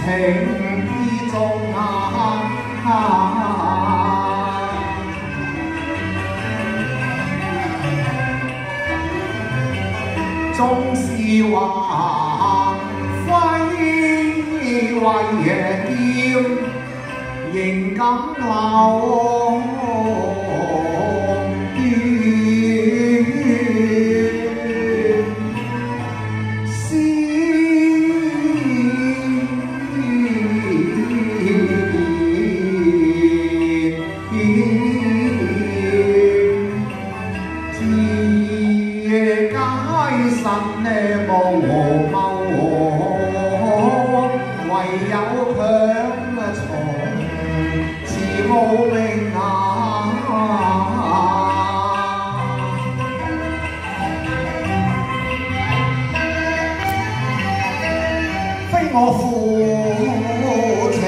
意中总是话挥为剑，仍敢留我負情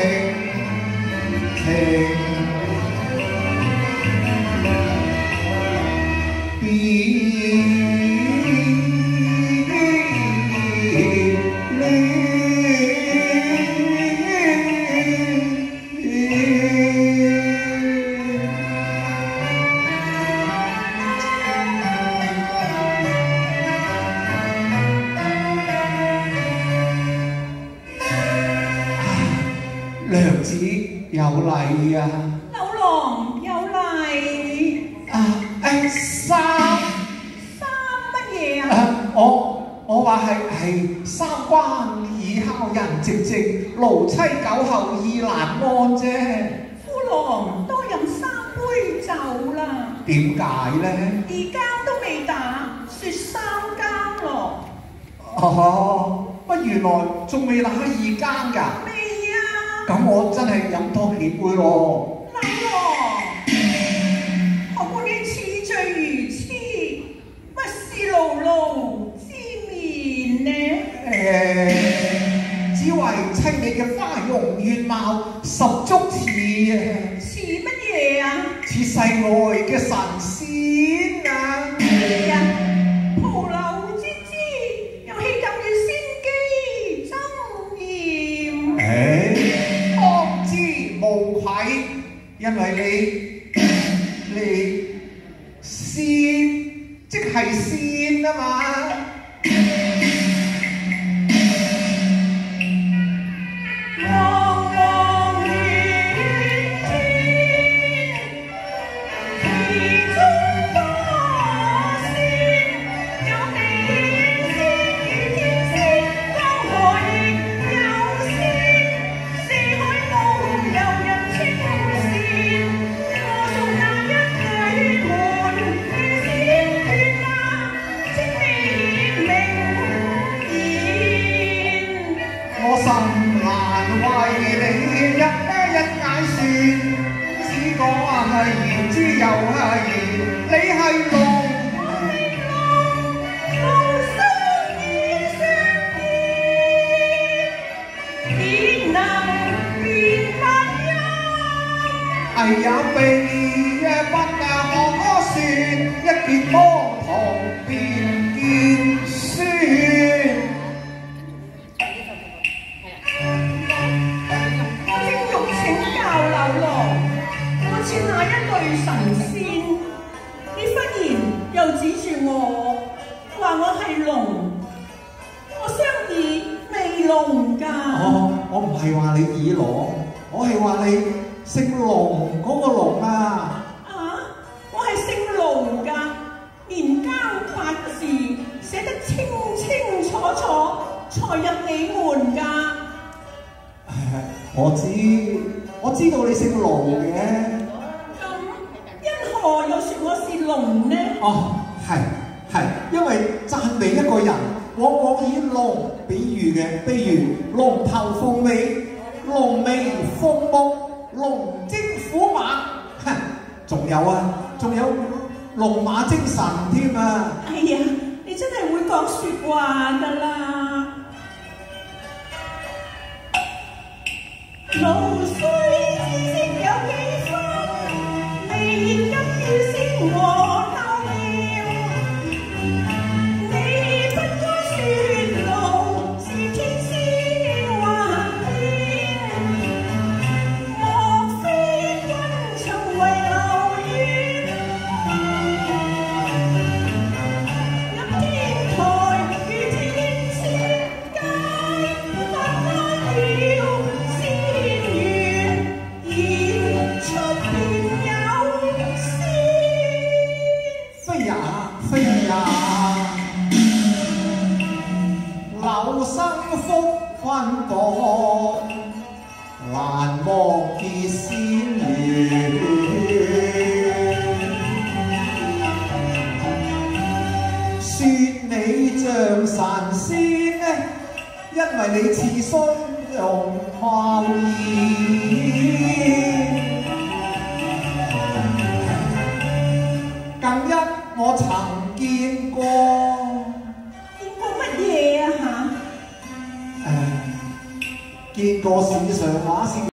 娘子有禮啊！ 柳郎有禮衫乜嘢啊？ 我話係三關已敲人寂寂，勞妻久後意難安啫。 夫郎多飲3杯酒啦。 點解咧 ？2更都未打，說3更咯。 哦，乜原來仲未打2更㗎？咁我真係飲多幾杯咯。 柳郎，何故你似醉如痴，不是勞碌之眠呢？ 只為妻你嘅花容月貌十足似似乜嘢啊？ 似世外嘅神仙啊！ 係啊，蒲柳之姿，又氣感於仙姬爭豔。無愧，因為你仙即係仙啊嘛。 茫茫遠天，其中多仙，有地仙與天仙，江河亦有仙，四海無有人稱仙。我從那一句門仙斷啊，稱你名言。 我甚難為你一解説，只講係言之又係言，你係龍。哎呀，避不可說，一見當堂便見酸。 我正欲請教柳郎，我似那一類神仙，你忽然又指住我，話我係龍，我相以未龍㗎。 我唔係話你耳聾，我係話你姓龍嗰個龍啊！ 我係姓盧㗎，連交8字寫得清清楚楚，才入你門㗎。 我知道你姓盧嘅。 咁因何又說我是龍呢？ 係，因為讚美一個人，往往以龍比喻嘅，譬如龍頭鳳尾、龍尾鳳目、龍精虎馬，仲有龍馬精神添啊！ 哎呀，你真係會講説話㗎啦！路雖知識有幾分，未現今要先我偷了。你不該説路是天仙還是你似信容貌兒。近日我曾見過， 見過乜嘢啊嚇？ 見過史上畫是。